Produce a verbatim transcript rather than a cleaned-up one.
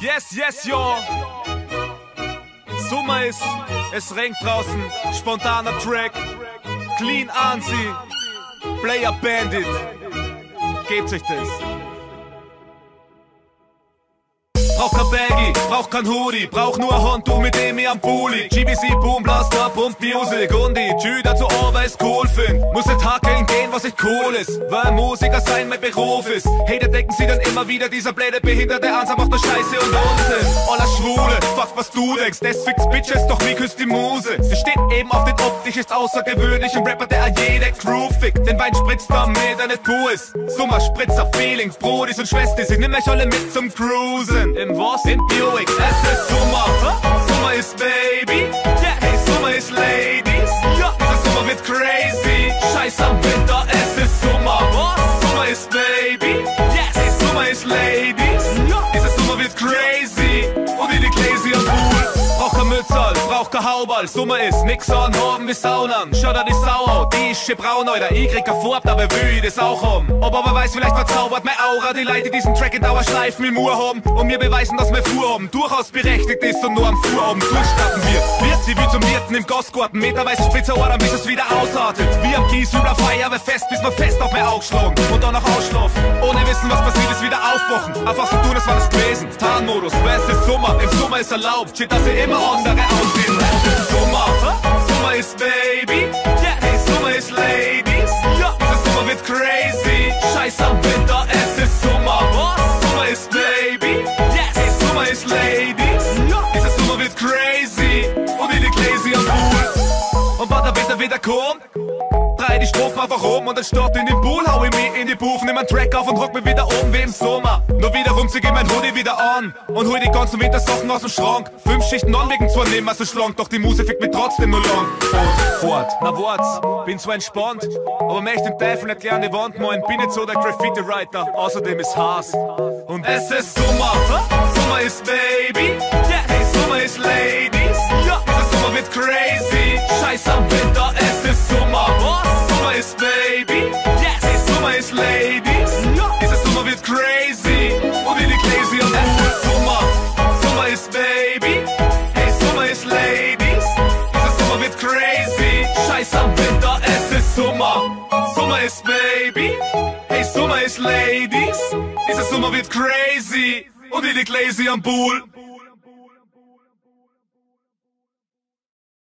Yes, yes, yo. Summa ist, es regnet draußen, spontaner Track, clean Ansi, Player Bandit, gebt euch das. Brauch kein Baggy, brauch kein Hoodie, brauch nur ein Handtuch mit dem ich am Bulli. G B C, Boom, Blaster, Pump Music und die Tü dazu always cool find. Muss nicht hackeln gehen, was echt cool ist, weil Musiker sein mein Beruf ist. Hater denken sie dann immer wieder, dieser blöde behinderte Ansam macht nur Scheiße und Unsinn. Aller Schwule, fuck was du denkst, das fix Bitches, doch wie küsst die Muse. Sie steht eben auf den optisch, ist außergewöhnlich, ein Rapper, der jede Crew fickt. Den Wein spritzt, damit er nicht pur ist. Summa, Spritzer, Feelings, Brodis und Schwestis, ich nimm euch alle mit zum Cruisen. Im was? Im Buick, es ist Summa. Summa ist Baby, yeah. Hey, Summa ist Ladies, ja. Dieser Summa wird crazy. Scheiß am Winter, es ist Summa. Was? Summa ist Baby, yes. Hey, Summa ist Ladies, ja. Dieser Summa wird crazy. Und wie die Gläser am Pool. Brauch kein Mützerl, brauch kein Hauball. Summa ist nix anhaben wie Saunan. Schau da die Sau out, die ist schon braun, Alter. Ich krieg kein Farb, aber will ich das auch haben. Ob aber weiß, vielleicht verzaubert mein Aura die Leute, die diesen Track in Dauerschleifen im Uhr haben und mir beweisen, dass wir Vorhaben durchaus berechtigt ist und nur am Vorhaben durchstarten wir. Wird sie wie zum Wirten im Gastgarten, meterweise spitzer Ohren, bis es wieder ausartet. Wie am Kies über Feier, aber fest, bis wir fest auf mir aufschlagen und dann noch ausschlafen. Ohne wissen, was passiert ist, wieder aufwachen. Einfach so tun, als war das gewesen. Tarnmodus, weil es ist Summa, im Summa ist erlaubt. Shit, dass sie immer andere aussehen. Es ist Summa, Summa ist Baby, yeah. Hey, Summa ist Ladies, ja. Dieser Summa wird crazy. Scheiß am Winter, es ist Summa. Was? Summa ist Baby, yes. Hey, Summa ist Ladies, ja. Dieser Summa wird crazy. Und wie die Gläser am Pool. Und wann der Winter wieder kommt, drei die Strophen einfach um und anstatt in den Pool hau ich mich in die Buch, nimm einen Track auf und hock mich wieder oben wie im Sommer. Nur wiederum zieh ich mein Hoodie wieder an und hol die ganzen Wintersachen aus dem Schrank. Fünf Schichten an wegen zwar nicht mehr so schlank, doch die Muse fickt mich trotzdem nur lang. Und fort, na wart's, bin zwar entspannt, aber möchte den Teufel nicht gleich an die Wand malen. Bin nicht so der Graffiti-Writer, außerdem ist Hass. Und es ist Summa, Summa ist Baby, yeah. Hey, Summa ist Ladies, ja. Dieser Summa wird crazy. Scheiß am Winter, es ist Summa. Was? Summa ist Baby, yes. Hey, Summa ist Ladies, ja. Dieser Summa wird crazy. Und wie die Gläser am Pool. Summa, Summa ist Baby, hey, Summa ist Ladies. Dieser Summa wird crazy. Scheiß am Winter, es ist Summa. Summa ist Baby, hey, Summa ist Ladies. Dieser Summa wird crazy. Und wie die Gläser am Pool.